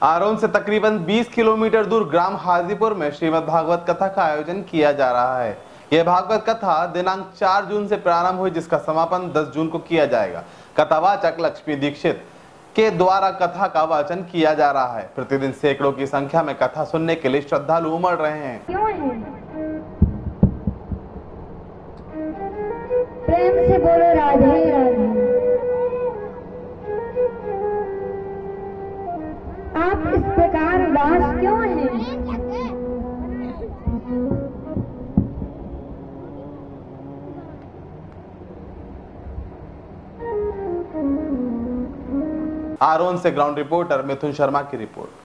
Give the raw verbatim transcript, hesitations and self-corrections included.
आरोन से तकरीबन बीस किलोमीटर दूर ग्राम हाजीपुर में श्रीमद् भागवत कथा का आयोजन किया जा रहा है। यह भागवत कथा दिनांक चार जून से प्रारंभ हुई, जिसका समापन दस जून को किया जाएगा। कथावाचक लक्ष्मी दीक्षित के द्वारा कथा का वाचन किया जा रहा है। प्रतिदिन सैकड़ों की संख्या में कथा सुनने के लिए श्रद्धालु उमड़ रहे हैं। प्रेम से बोलो राधे राधे। आप इस प्रकार उदास क्यों हैं? आरोन से ग्राउंड रिपोर्टर मिथुन शर्मा की रिपोर्ट।